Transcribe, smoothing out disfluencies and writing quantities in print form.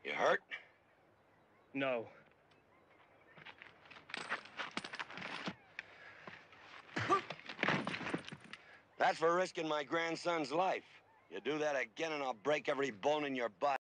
You hurt? No. That's for risking my grandson's life. You do that again and I'll break every bone in your body.